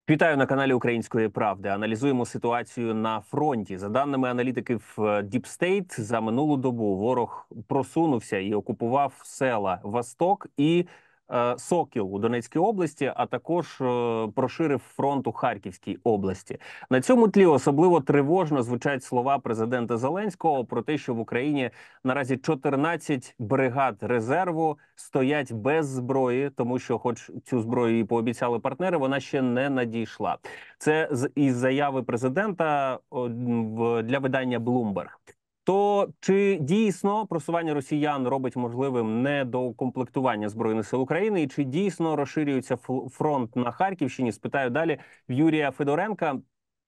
Вітаю на каналі Української правди. Аналізуємо ситуацію на фронті. За даними аналітиків Deep State, за минулу добу ворог просунувся і окупував села Восток і Сокіл у Донецькій області, а також проширив фронт у Харківській області. На цьому тлі особливо тривожно звучать слова президента Зеленського про те, що в Україні наразі 14 бригад резерву стоять без зброї, тому що, хоч цю зброю і пообіцяли партнери, вона ще не надійшла. Це із заяви президента для видання Bloomberg. То чи дійсно просування росіян робить можливим недоукомплектування Збройних сил України, і чи дійсно розширюється фронт на Харківщині? Спитаю далі в Юрія Федоренка,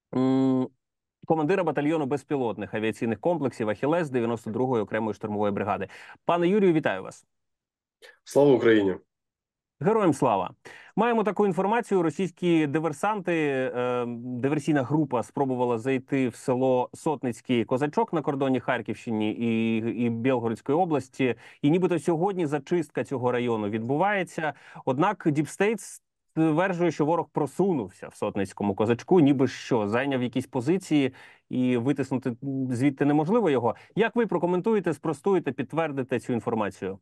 командира батальйону безпілотних авіаційних комплексів «Ахілес» 92-ї окремої штурмової бригади. Пане Юрію, вітаю вас. Слава Україні! Героям слава! Маємо таку інформацію. Російські диверсанти, диверсійна група спробувала зайти в село Сотницький Козачок на кордоні Харківщини і Білгородської області. І нібито сьогодні зачистка цього району відбувається. Однак Deep State стверджує, що ворог просунувся в Сотницькому Козачку, ніби що, зайняв якісь позиції і витиснути звідти неможливо його. Як ви прокоментуєте, спростуєте, підтвердите цю інформацію?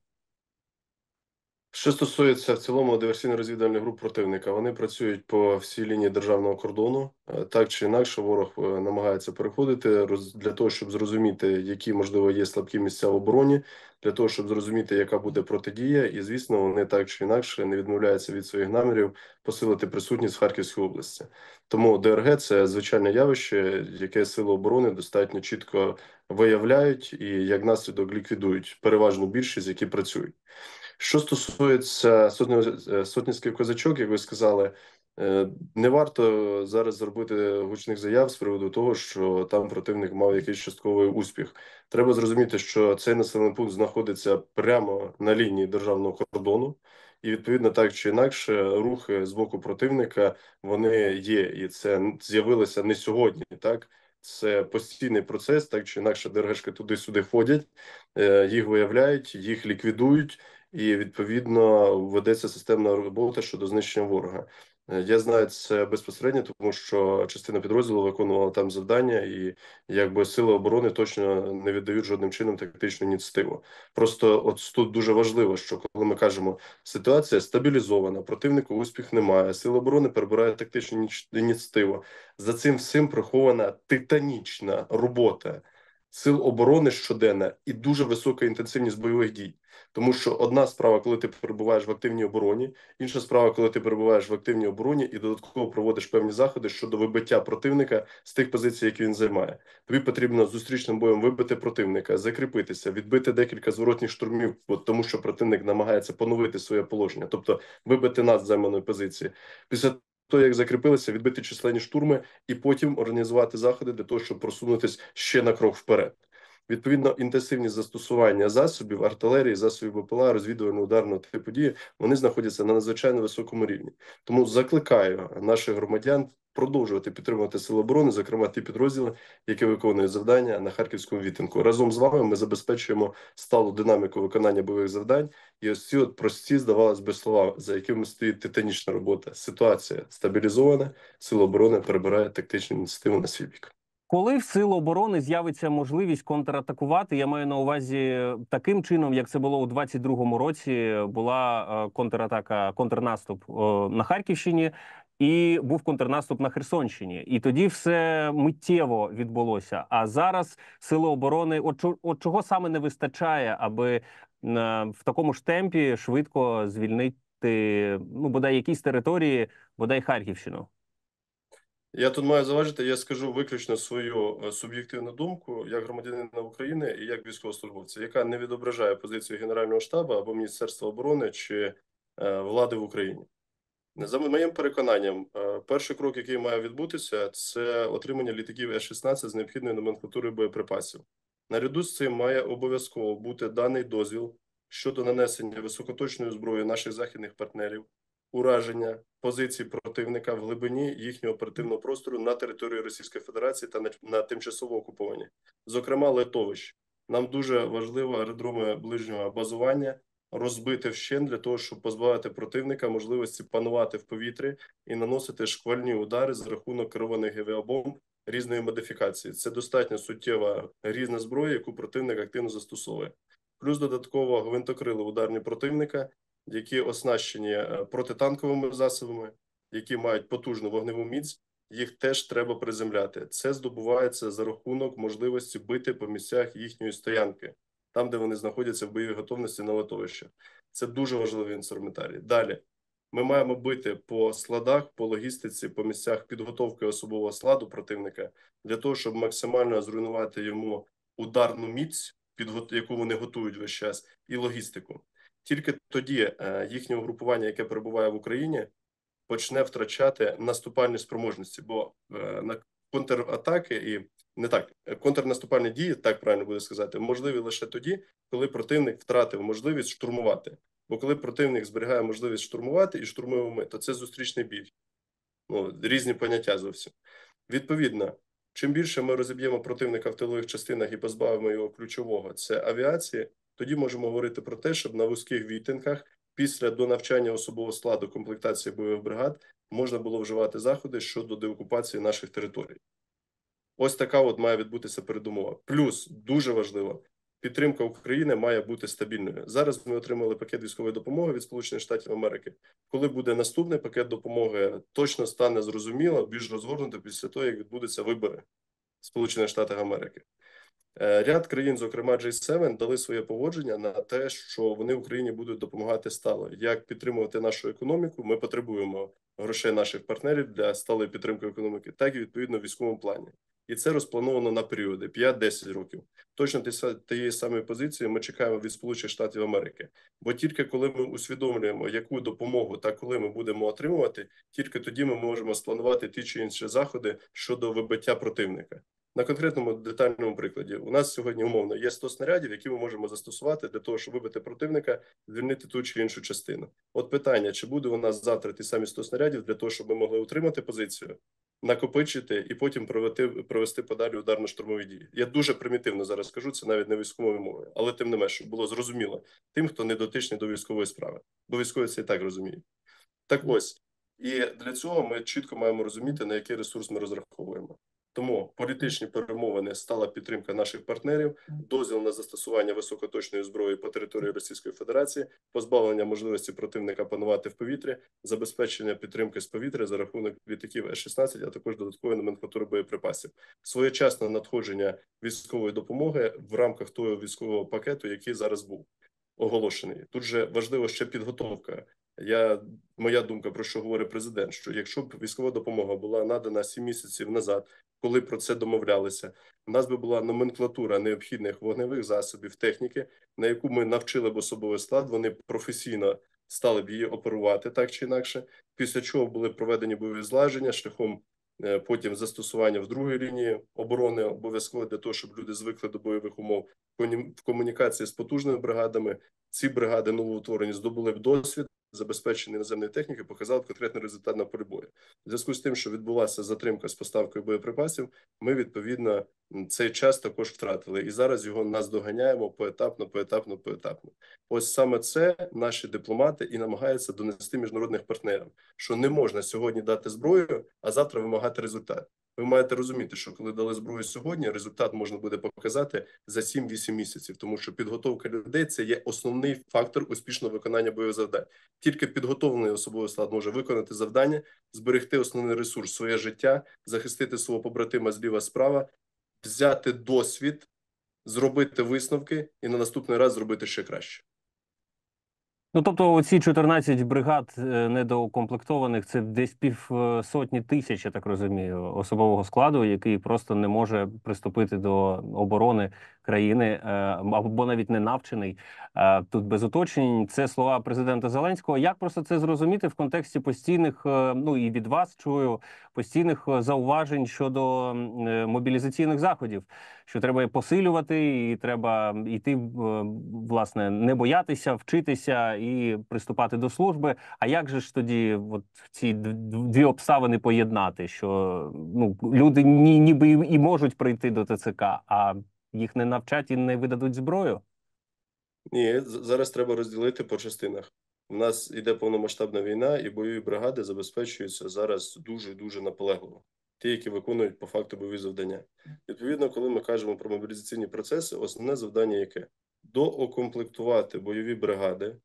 Що стосується в цілому диверсійно-розвідувальних груп противника, вони працюють по всій лінії державного кордону. Так чи інакше ворог намагається переходити для того, щоб зрозуміти, які, можливо, є слабкі місця в обороні, для того, щоб зрозуміти, яка буде протидія. І, звісно, вони так чи інакше не відмовляються від своїх намірів посилити присутність в Харківській області. Тому ДРГ – це звичайне явище, яке сили оборони достатньо чітко виявляють і, як наслідок, ліквідують переважну більшість, які працюють. Що стосується Сотницький Козачок, як ви сказали, не варто зараз зробити гучних заяв з приводу того, що там противник мав якийсь частковий успіх. Треба зрозуміти, що цей населений пункт знаходиться прямо на лінії державного кордону, і відповідно так чи інакше рухи з боку противника вони є, і це з'явилося не сьогодні, так? Це постійний процес, так чи інакше ДРГшки туди-сюди ходять, їх виявляють, їх ліквідують. І, відповідно, ведеться системна робота щодо знищення ворога. Я знаю це безпосередньо, тому що частина підрозділу виконувала там завдання, і якби сили оборони точно не віддають жодним чином тактичну ініціативу. Просто от тут дуже важливо, що коли ми кажемо, ситуація стабілізована, противнику успіх немає, сили оборони перебирають тактичну ініціативу. За цим всім прихована титанічна робота сил оборони щоденна і дуже висока інтенсивність бойових дій. Тому що одна справа, коли ти перебуваєш в активній обороні, інша справа, коли ти перебуваєш в активній обороні і додатково проводиш певні заходи щодо вибиття противника з тих позицій, які він займає. Тобі потрібно зустрічним боєм вибити противника, закріпитися, відбити декілька зворотних штурмів, тому що противник намагається поновити своє положення, тобто вибити нас з займаної позиції. Після того, як закріпилися, відбити численні штурми і потім організувати заходи для того, щоб просунутися ще на крок вперед. Відповідно, інтенсивність застосування засобів, артилерії, засобів БПЛА, розвідувально-ударного типу дії, вони знаходяться на надзвичайно високому рівні. Тому закликаю наших громадян продовжувати підтримувати сили оборони, зокрема ті підрозділи, які виконують завдання на Харківському відтинку. Разом з вами ми забезпечуємо сталу динаміку виконання бойових завдань. І ось ці от прості, здавалось би, слова, за якими стоїть титанічна робота. Ситуація стабілізована, сили оборони перебирають тактичну ініціативу на свій бік. Коли в сил оборони з'явиться можливість контратакувати, я маю на увазі таким чином, як це було у 22-му році, була контратака, контрнаступ на Харківщині і був контрнаступ на Херсонщині. І тоді все миттєво відбулося. А зараз сили оборони, от чого саме не вистачає, аби в такому ж темпі швидко звільнити, ну, бодай якісь території, бодай Харківщину? Я тут маю заважити, я скажу виключно свою суб'єктивну думку як громадянина України і як військовослужбовця, яка не відображає позицію Генерального штабу або Міністерства оборони чи влади в Україні. За моїм переконанням, перший крок, який має відбутися, це отримання літаків С-16 з необхідною номенклатурою боєприпасів. Наряду з цим має обов'язково бути даний дозвіл щодо нанесення високоточної зброї наших західних партнерів, ураження позицій противника в глибині їхнього оперативного простору на території Російської Федерації та на тимчасово окуповані, зокрема литовищ. Нам дуже важливо аеродроми ближнього базування, розбити вщент для того, щоб позбавити противника можливості панувати в повітрі і наносити шквальні удари за рахунок керованих авіабомб різної модифікації. Це достатньо суттєва різна зброя, яку противник активно застосовує. Плюс додатково гвинтокрили ударні противника, які оснащені протитанковими засобами, які мають потужну вогневу міць, їх теж треба приземляти. Це здобувається за рахунок можливості бити по місцях їхньої стоянки, там, де вони знаходяться в бойовій готовності на литовищах. Це дуже важливий інструментарій. Далі. Ми маємо бити по складах, по логістиці, по місцях підготовки особового складу противника для того, щоб максимально зруйнувати йому ударну міць, яку вони готують весь час, і логістику. Тільки тоді їхнє угрупування, яке перебуває в Україні, почне втрачати наступальні спроможності, бо на контратаки і не так, контрнаступальні дії, так правильно буде сказати, можливі лише тоді, коли противник втратив можливість штурмувати. Бо коли противник зберігає можливість штурмувати і штурмуємо ми, то це зустрічний бій. Ну, різні поняття зовсім. Відповідно, чим більше ми розіб'ємо противника в тилових частинах і позбавимо його ключового, це авіації, тоді можемо говорити про те, щоб на вузьких відтинках після донавчання особового складу комплектації бойових бригад можна було вживати заходи щодо деокупації наших територій. Ось така от має відбутися передумова. Плюс, дуже важливо, підтримка України має бути стабільною. Зараз ми отримали пакет військової допомоги від Сполучених Штатів Америки. Коли буде наступний пакет допомоги, точно стане зрозуміло, більш розгорнуто після того, як відбудуться вибори в Сполучених Штатах Америки. Ряд країн, зокрема G7, дали своє погодження на те, що вони Україні будуть допомагати стало. Як підтримувати нашу економіку, ми потребуємо грошей наших партнерів для сталої підтримки економіки, так і відповідно в військовому плані. І це розплановано на періоди 5-10 років. Точно тієї самої позиції ми чекаємо від Сполучених Штатів Америки. Бо тільки коли ми усвідомлюємо, яку допомогу та коли ми будемо отримувати, тільки тоді ми можемо спланувати ті чи інші заходи щодо вибиття противника. На конкретному детальному прикладі. У нас сьогодні умовно є 100 снарядів, які ми можемо застосувати для того, щоб вибити противника, звільнити ту чи іншу частину. От питання, чи буде у нас завтра ті самі 100 снарядів для того, щоб ми могли утримати позицію, накопичити і потім провести подалі ударно-штурмові дії. Я дуже примітивно зараз скажу, це навіть не військовою мовою, але тим не менше, щоб було зрозуміло тим, хто не дотичний до військової справи, бо військові це і так розуміють. Так ось, і для цього ми чітко маємо розуміти, на який ресурс ми розраховуємо. Тому політичні перемовини, стала підтримка наших партнерів, дозвіл на застосування високоточної зброї по території Російської Федерації, позбавлення можливості противника панувати в повітрі, забезпечення підтримки з повітря за рахунок літаків С-16, а також додаткової номенклатури боєприпасів. Своєчасне надходження військової допомоги в рамках того військового пакету, який зараз був оголошений. Тут же важливо ще підготовка. Моя думка, про що говорить президент, що якщо б військова допомога була надана 7 місяців назад, коли про це домовлялися, у нас би була номенклатура необхідних вогневих засобів, техніки, на яку ми навчили б особовий склад, вони професійно стали б її оперувати так чи інакше, після чого були проведені бойові злаження шляхом потім застосування в другій лінії оборони обов'язково для того, щоб люди звикли до бойових умов в комунікації з потужними бригадами. Ці бригади новоутворені здобули б досвід, забезпечення наземної техніки, показав конкретний результат на полі бою. В зв'язку з тим, що відбулася затримка з поставкою боєприпасів, ми, відповідно, цей час також втратили. І зараз його наздоганяємо поетапно. Ось саме це наші дипломати і намагаються донести міжнародних партнерам, що не можна сьогодні дати зброю, а завтра вимагати результат. Ви маєте розуміти, що коли дали зброю сьогодні, результат можна буде показати за 7-8 місяців, тому що підготовка людей – це є основний фактор успішного виконання бойових завдань. Тільки підготовлений особовий склад може виконати завдання, зберегти основний ресурс – своє життя, захистити свого побратима зліва-справа, взяти досвід, зробити висновки і на наступний раз зробити ще краще. Ну, тобто оці 14 бригад недоукомплектованих – це десь півсотні тисяч, я так розумію, особового складу, який просто не може приступити до оборони країни, або навіть не навчений. Тут без уточнень. Це слова президента Зеленського. Як просто це зрозуміти в контексті постійних, ну і від вас чую, постійних зауважень щодо мобілізаційних заходів, що треба посилювати і треба йти, власне, не боятися, вчитися і приступати до служби. А як же ж тоді от ці дві обставини поєднати, що ну, люди ніби і можуть прийти до ТЦК, а їх не навчать і не видадуть зброю? Ні, зараз треба розділити по частинах. У нас іде повномасштабна війна, і бойові бригади забезпечуються зараз дуже-дуже наполегливо. Ті, які виконують по факту бойові завдання. Відповідно, коли ми кажемо про мобілізаційні процеси, основне завдання яке? Доокомплектувати бойові бригади,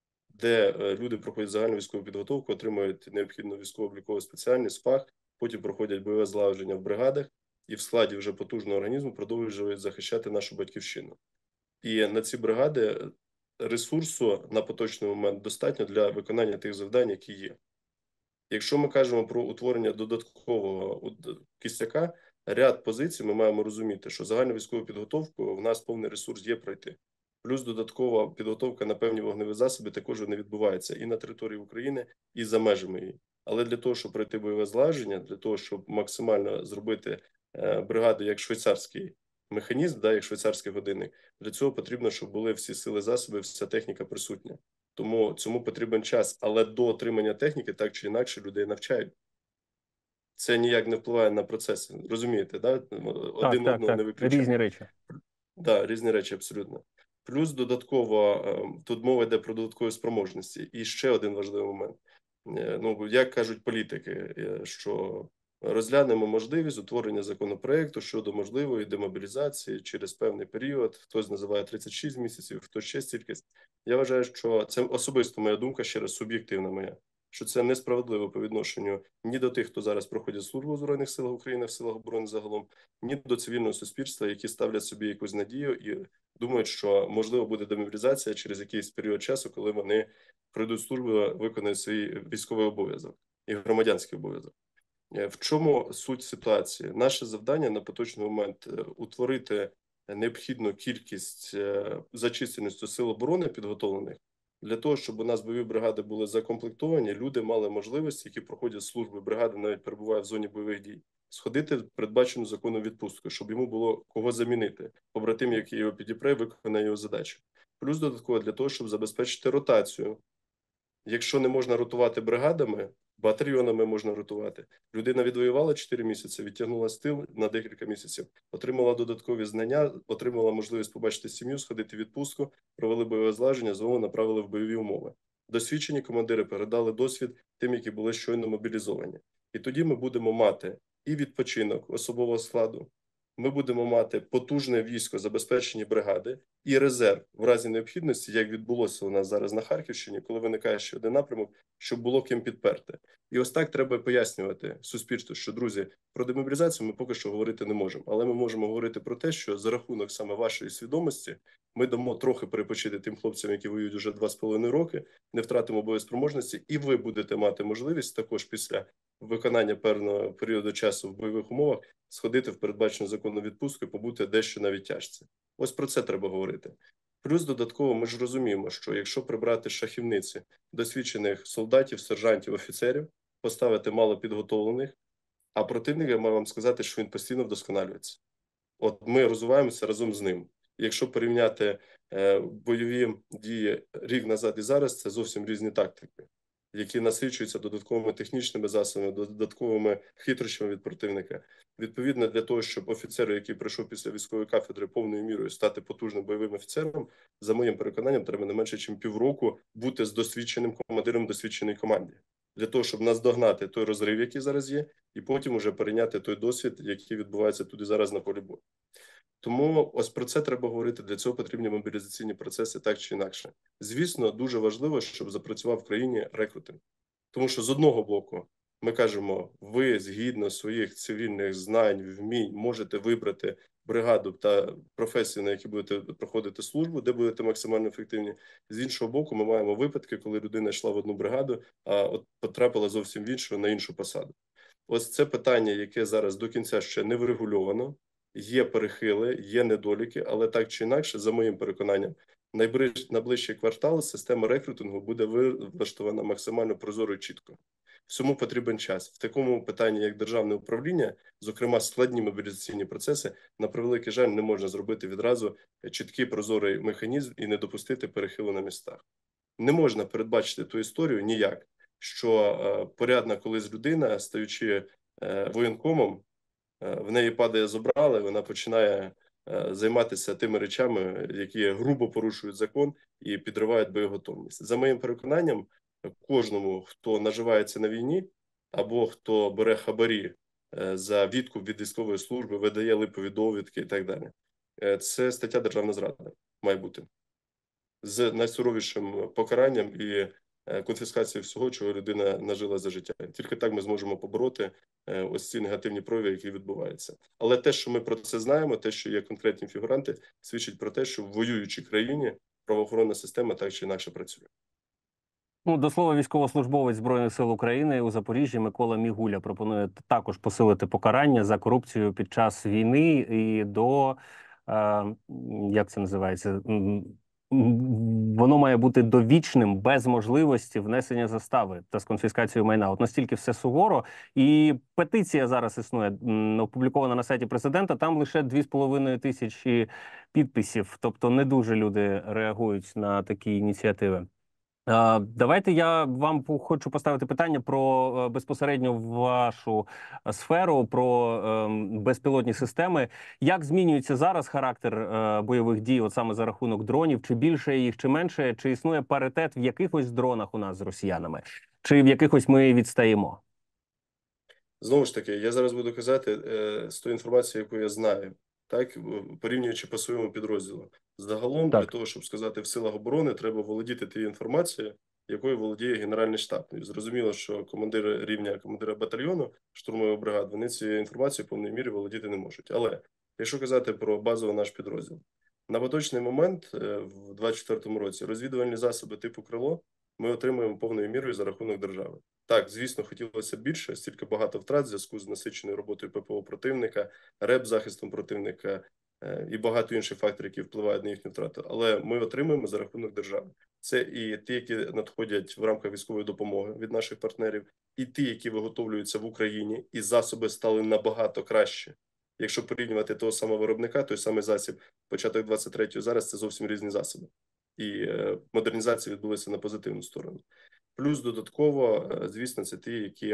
де люди проходять загальну військову підготовку, отримують необхідну військово-облікову спеціальність, фах, потім проходять бойове злагодження в бригадах і в складі вже потужного організму продовжують захищати нашу батьківщину. І на ці бригади ресурсу на поточний момент достатньо для виконання тих завдань, які є. Якщо ми кажемо про утворення додаткового кістяка, ряд позицій ми маємо розуміти, що загальну військову підготовку в нас повний ресурс є пройти. Плюс додаткова підготовка на певні вогневі засоби також не відбувається і на території України, і за межами її. Але для того, щоб пройти бойове злагодження, для того, щоб максимально зробити бригаду як швейцарський механізм, да, як швейцарський годинник, для цього потрібно, щоб були всі сили засоби, вся техніка присутня. Тому цьому потрібен час, але до отримання техніки так чи інакше людей навчають. Це ніяк не впливає на процеси. Розумієте, да? Один одного не виключає. Різні речі. Да, різні речі абсолютно. Плюс додатково, тут мова йде про додаткові спроможності. І ще один важливий момент. Ну, як кажуть політики, що розглянемо можливість утворення законопроекту щодо можливої демобілізації через певний період. Хтось називає 36 місяців, хтось ще стільки. Я вважаю, що це особисто моя думка, ще раз суб'єктивна моя, що це несправедливо по відношенню ні до тих, хто зараз проходить службу в Збройних силах України, в силах оборони загалом, ні до цивільного суспільства, які ставлять собі якусь надію і думають, що можливо буде демобілізація через якийсь період часу, коли вони пройдуть службу, виконають свій військовий обов'язок і громадянський обов'язок. В чому суть ситуації? Наше завдання на поточний момент утворити необхідну кількість за чисельністю сил оборони підготовлених для того, щоб у нас бойові бригади були закомплектовані, люди мали можливість, які проходять служби бригади, навіть перебувають в зоні бойових дій, сходити в передбачену законом відпустку, щоб йому було кого замінити, побратим, який його підіпре, виконає його задачу. Плюс додатково для того, щоб забезпечити ротацію. Якщо не можна ротувати бригадами, батальйонами можна ротувати. Людина відвоювала 4 місяці, відтягнула з тил на декілька місяців, отримала додаткові знання, отримала можливість побачити сім'ю, сходити в відпустку, провели бойове злагодження, знову направили в бойові умови. Досвідчені командири передали досвід тим, які були щойно мобілізовані. І тоді ми будемо мати і відпочинок особового складу, ми будемо мати потужне військо, забезпечені бригади і резерв в разі необхідності, як відбулося у нас зараз на Харківщині, коли виникає ще один напрямок, щоб було ким підперти. І ось так треба пояснювати суспільству, що, друзі, про демобілізацію ми поки що говорити не можемо. Але ми можемо говорити про те, що за рахунок саме вашої свідомості ми дамо трохи перепочити тим хлопцям, які воюють вже 2,5 роки, не втратимо боєспроможності, і ви будете мати можливість також після виконання певного періоду часу в бойових умовах сходити в передбачену законну відпустку і побути дещо на відтяжці. Ось про це треба говорити. Плюс додатково ми ж розуміємо, що якщо прибрати шахівниці досвідчених солдатів, сержантів, офіцерів, поставити мало підготовлених, а противник, я маю вам сказати, що він постійно вдосконалюється. От ми розвиваємося разом з ним. Якщо порівняти бойові дії рік назад і зараз, це зовсім різні тактики, які насичуються додатковими технічними засобами, додатковими хитрощами від противника. Відповідно, для того, щоб офіцер, який прийшов після військової кафедри повною мірою стати потужним бойовим офіцером, за моїм переконанням, треба не менше, ніж півроку бути з досвідченим командиром досвідченій команді. Для того, щоб наздогнати той розрив, який зараз є, і потім уже перейняти той досвід, який відбувається тут і зараз на полі бою. Тому ось про це треба говорити. Для цього потрібні мобілізаційні процеси так чи інакше. Звісно, дуже важливо, щоб запрацював в країні рекрутинг. Тому що з одного боку ми кажемо, ви згідно своїх цивільних знань, вмінь можете вибрати бригаду та професію, на які будете проходити службу, де будете максимально ефективні. З іншого боку, ми маємо випадки, коли людина йшла в одну бригаду, а от потрапила зовсім в іншу, на іншу посаду. Ось це питання, яке зараз до кінця ще не врегульовано. Є перехили, є недоліки, але так чи інакше, за моїм переконанням, найближчий квартал система рекрутингу буде влаштована максимально прозоро і чітко. Всьому потрібен час. В такому питанні, як державне управління, зокрема складні мобілізаційні процеси, на превеликий жаль, не можна зробити відразу чіткий прозорий механізм і не допустити перехилу на містах. Не можна передбачити ту історію ніяк, що порядна колись людина, стаючи воєнкомом, в неї падає зобрали, вона починає займатися тими речами, які грубо порушують закон і підривають боєготовність. За моїм переконанням, кожному, хто наживається на війні або хто бере хабарі за відкуп від військової служби, видає липові довідки і так далі, це стаття державна зрада має бути з найсуровішим покаранням і конфіскацією всього, чого людина нажила за життя. Тільки так ми зможемо побороти ось ці негативні прояви, які відбуваються. Але те, що ми про це знаємо, те, що є конкретні фігуранти, свідчить про те, що в воюючій країні правоохоронна система так чи інакше працює. Ну, до слова, військовослужбовець Збройних сил України у Запоріжжі Микола Мігуля пропонує також посилити покарання за корупцію під час війни і до як це називається? Воно має бути довічним без можливості внесення застави та з конфіскацією майна. От настільки все суворо. І петиція зараз існує, опублікована на сайті президента. Там лише 2,5 тисячі підписів. Тобто не дуже люди реагують на такі ініціативи. Давайте я вам хочу поставити питання про безпосередньо вашу сферу, про безпілотні системи. Як змінюється зараз характер бойових дій, от саме за рахунок дронів? Чи більше їх, чи менше? Чи існує паритет в якихось дронах у нас з росіянами? Чи в якихось ми відстаємо? Знову ж таки, я зараз буду казати з тої інформації, яку я знаю, так, порівнюючи по своєму підрозділу. Загалом, для того, щоб сказати в силах оборони, треба володіти тією інформацією, якою володіє Генеральний штаб. І зрозуміло, що командири рівня командира батальйону, штурмових бригад, вони цією інформацією в повній мірі володіти не можуть. Але якщо казати про базовий наш підрозділ, на поточний момент, в 2024 році, розвідувальні засоби типу «Крило» ми отримуємо повною мірою за рахунок держави. Так, звісно, хотілося б більше, стільки багато втрат в зв'язку з насиченою роботою ППО противника, РЕБ-захистом противника і багато інших факторів, які впливають на їхню втрату. Але ми отримуємо за рахунок держави. Це і ті, які надходять в рамках військової допомоги від наших партнерів, і ті, які виготовлюються в Україні, і засоби стали набагато краще. Якщо порівнювати того самого виробника, той самий засіб, початок 23-го, зараз це зовсім різні засоби. І модернізація відбулася на позитивну сторону. Плюс додатково, звісно, це ті, які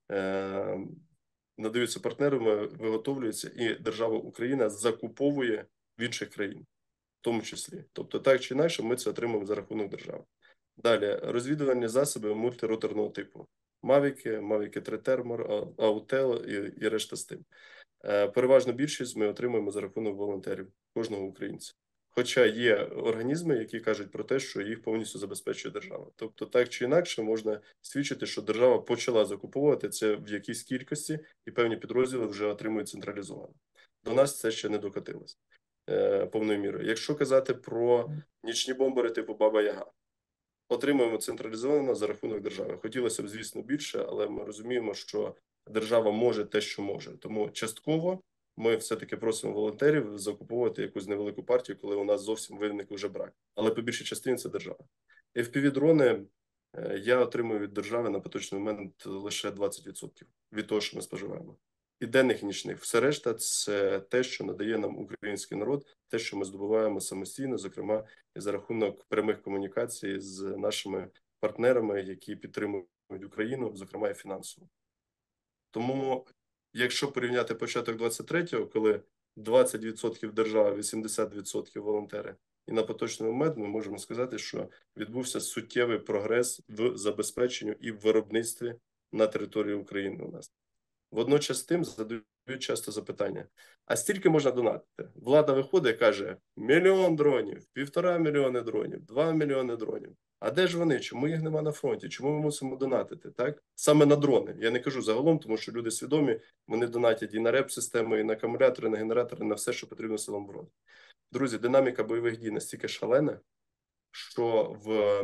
надаються партнерами, виготовлюються, і держава Україна закуповує в інших країн, в тому числі. Тобто, так чи інакше, ми це отримуємо за рахунок держави. Далі, розвідувальні засоби мультироторного типу. Мавіки, Мавіки 3 Термор, Аутел і решта з тим. Переважно більшість ми отримуємо за рахунок волонтерів, кожного українця. Хоча є організми, які кажуть про те, що їх повністю забезпечує держава. Тобто, так чи інакше, можна свідчити, що держава почала закуповувати це в якійсь кількості, і певні підрозділи вже отримують централізовано. До нас це ще не докотилось повною мірою. Якщо казати про нічні бомбери типу Баба-Яга, отримуємо централізовано за рахунок держави. Хотілося б, звісно, більше, але ми розуміємо, що держава може те, що може. Тому частково ми все-таки просимо волонтерів закуповувати якусь невелику партію, коли у нас зовсім виник вже брак. Але по більшій частині це держава. FPV-дрони я отримую від держави на поточний момент лише 20% від того, що ми споживаємо. І денних, і нічних. Все решта – це те, що надає нам український народ, те, що ми здобуваємо самостійно, зокрема, і за рахунок прямих комунікацій з нашими партнерами, які підтримують Україну, зокрема і фінансово. Тому, якщо порівняти початок 23-го, коли 20% держава, 80% волонтери, і на поточний момент ми можемо сказати, що відбувся суттєвий прогрес в забезпеченні і в виробництві на території України у нас. Водночас тим задають часто запитання, а стільки можна донатити? Влада виходить і каже, 1 мільйон дронів, 1,5 мільйони дронів, 2 мільйони дронів. А де ж вони? Чому їх нема на фронті? Чому ми мусимо донатити? Так? Саме на дрони. Я не кажу загалом, тому що люди свідомі, вони донатять і на РЕП-системи, і на акумулятори, і на генератори, на все, що потрібно силам оборони. Друзі, динаміка бойових дій настільки шалена, що в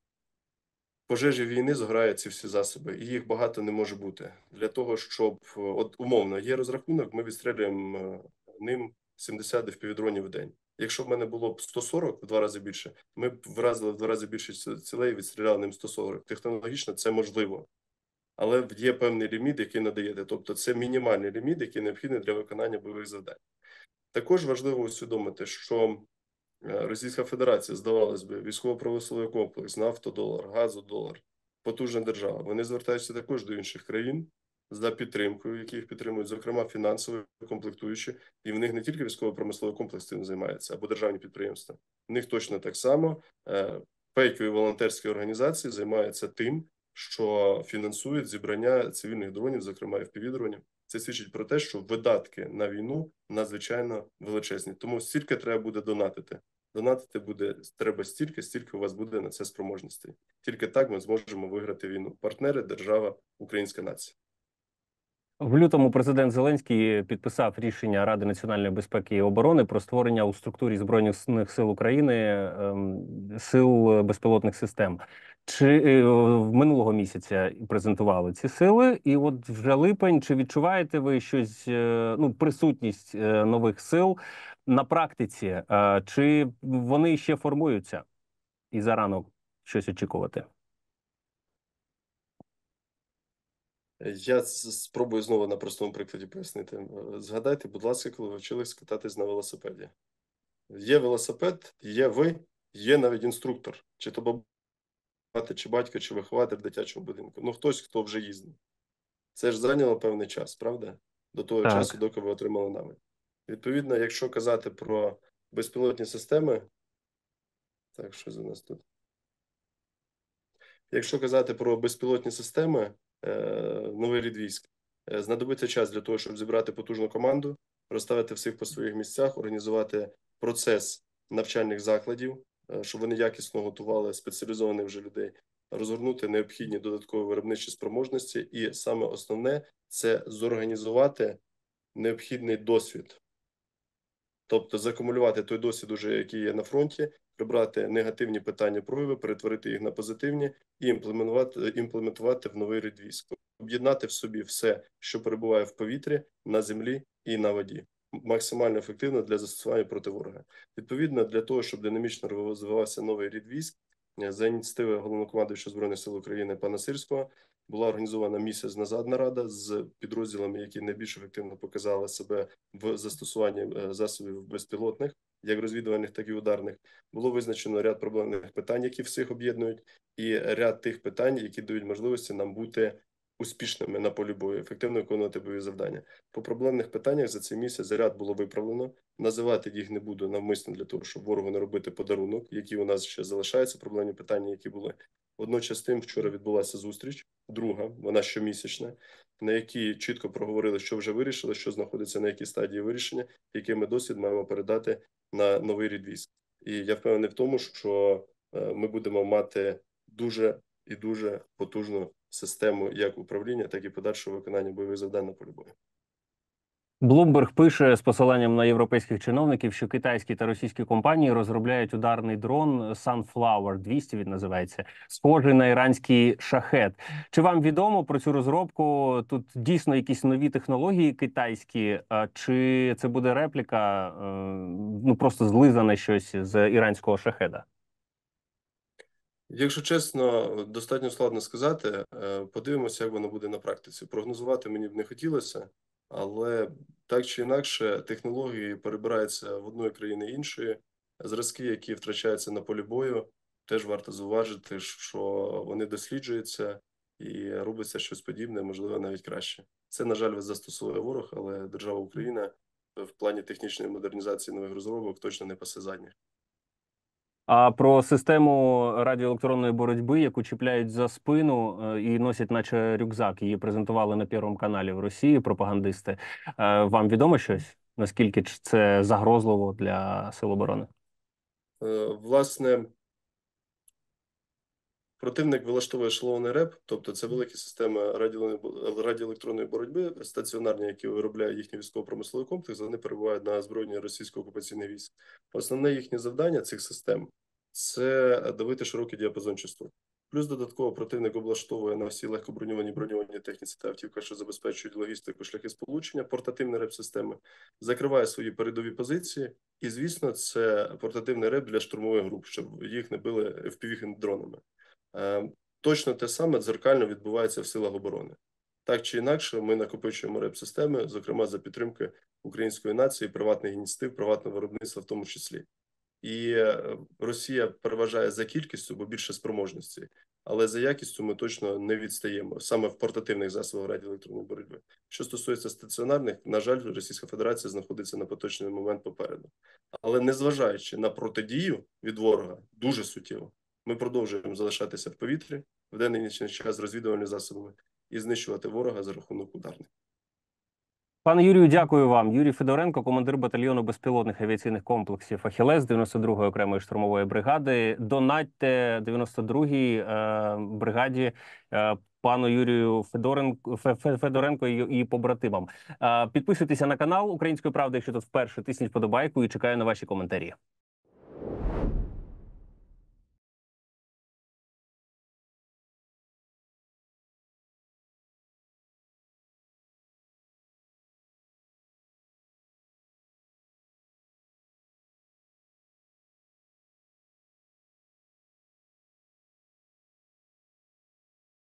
пожежі війни згорають ці всі засоби, і їх багато не може бути. Для того, щоб, от умовно, є розрахунок, ми відстрілюємо ним 70 FPV-дронів в день. Якщо в мене було б 140, в 2 рази більше, ми б вразили в 2 рази більше цілей і відстріляли ним 140. Технологічно це можливо. Але є певний ліміт, який надаєте. Тобто це мінімальний ліміт, який необхідний для виконання бойових завдань. Також важливо усвідомити, що Російська Федерація, здавалось би, військово-промисловий комплекс, нафтодолар, газодолар, потужна держава. Вони звертаються також до інших країн за підтримкою, які їх підтримують, зокрема фінансові комплектуючі, і в них не тільки військово-промисловий комплекс цим займається, або державні підприємства. В них точно так само фейкові волонтерські організації займаються тим, що фінансують зібрання цивільних дронів, зокрема FPV-дронів. Це свідчить про те, що видатки на війну надзвичайно величезні. Тому стільки треба буде донатити. Донатити буде треба стільки у вас буде на це спроможності. Тільки так ми зможемо виграти війну. Партнери, держава, українська нація. В лютому президент Зеленський підписав рішення Ради національної безпеки і оборони про створення у структурі Збройних сил України сил безпілотних систем. Чи в минулого місяця презентували ці сили? І от вже липень, чи відчуваєте ви щось, ну, присутність нових сил на практиці? Чи вони ще формуються і зарано щось очікувати? Я спробую знову на простому прикладі пояснити. Згадайте, будь ласка, коли ви вчились кататись на велосипеді. Є велосипед, є ви, є навіть інструктор. Чи то бабуся, чи батько, чи вихователь в дитячому будинку. Ну, хтось, хто вже їздив. Це ж зайняло певний час, правда? До того часу, Так. доки ви отримали навик. Відповідно, якщо казати про безпілотні системи... Так, що за нас тут? Якщо казати про безпілотні системи, новий рід військ, знадобиться час для того, щоб зібрати потужну команду, розставити всіх по своїх місцях, організувати процес навчальних закладів, щоб вони якісно готували спеціалізованих вже людей, розгорнути необхідні додаткові виробничі спроможності і саме основне – це зорганізувати необхідний досвід. Тобто закумулювати той досвід, уже який є на фронті, прибрати негативні питання прояви, перетворити їх на позитивні і імплементувати в новий рід військ. Об'єднати в собі все, що перебуває в повітрі, на землі і на воді. Максимально ефективно для застосування проти ворога. Відповідно, для того, щоб динамічно розвивався новий рід військ, за ініціативи головнокомандуючого Збройних сил України пана Сирського, була організована місяць назад нарада з підрозділами, які найбільш ефективно показали себе в застосуванні засобів безпілотних, як розвідувальних, так і ударних. Було визначено ряд проблемних питань, які всіх об'єднують, і ряд тих питань, які дають можливості нам бути успішними на полі бою, ефективно виконувати бойові завдання. По проблемних питаннях за цей місяць заряд було виправлено. Називати їх не буду навмисно для того, щоб ворогу не робити подарунок, які у нас ще залишаються, проблемні питання, які були. Водночас тим вчора відбулася зустріч, друга, вона щомісячна, на якій чітко проговорили, що вже вирішили, що знаходиться на якій стадії вирішення, який ми досвід маємо передати на новий рід військ. І я впевнений в тому, що ми будемо мати дуже і дуже потужну систему як управління, так і подальшого виконання бойових завдань на полі бою. Bloomberg пише з посиланням на європейських чиновників, що китайські та російські компанії розробляють ударний дрон Sunflower 200, він називається, схожий на іранський шахет. Чи вам відомо про цю розробку? Тут дійсно якісь нові технології китайські, чи це буде репліка, ну просто злизане щось з іранського шахеда? Якщо чесно, достатньо складно сказати. Подивимося, як воно буде на практиці. Прогнозувати мені б не хотілося, але так чи інакше технології перебираються в одної країни іншої. Зразки, які втрачаються на полі бою, теж варто зауважити, що вони досліджуються і робиться щось подібне, можливо, навіть краще. Це, на жаль, застосовує ворог, але держава Україна в плані технічної модернізації нових розробок точно не пасе задніх. А про систему радіоелектронної боротьби, яку чіпляють за спину і носять, наче рюкзак, її презентували на Первому каналі в Росії пропагандисти. Вам відомо щось? Наскільки це загрозливо для Сил оборони? Власне, противник вилаштовує ешелонний РЕБ, тобто це великі системи радіоелектронної боротьби, стаціонарні, які виробляє їхній військово-промисловий комплекс, вони перебувають на озброєнні російсько-окупаційних військ. Основне їхнє завдання цих систем – це давити широкий діапазон частот. Плюс додатково противник облаштовує на всі легкоброньовані броньовані техніці та автівках, що забезпечують логістику, шляхи сполучення, портативні РЕБ-системи, закриває свої передові позиції, і, звісно, це портативний РЕБ для штурмових груп, щоб їх не били FPV-дронами. Точно те саме дзеркально відбувається в силах оборони. Так чи інакше, ми накопичуємо РЕБ-системи, зокрема за підтримки української нації, приватних ініціатив, приватного виробництва в тому числі. І Росія переважає за кількістю, бо більше спроможності. але за якістю ми точно не відстаємо саме в портативних засобах радіоелектронної боротьби. Що стосується стаціонарних, на жаль, Російська Федерація знаходиться на поточний момент попереду. Але незважаючи на протидію від ворога, дуже суттєво, ми продовжуємо залишатися в повітрі в денний і нічний час з розвідувальними засобами і знищувати ворога за рахунок ударних. Пане Юрію, дякую вам. Юрій Федоренко, командир батальйону безпілотних авіаційних комплексів «Ахілес» 92-ї окремої штурмової бригади. Донатьте 92-й бригаді пану Юрію Федоренко і побратимам. Підписуйтеся на канал Української правди, якщо тут вперше, тисніть вподобайку і чекаю на ваші коментарі.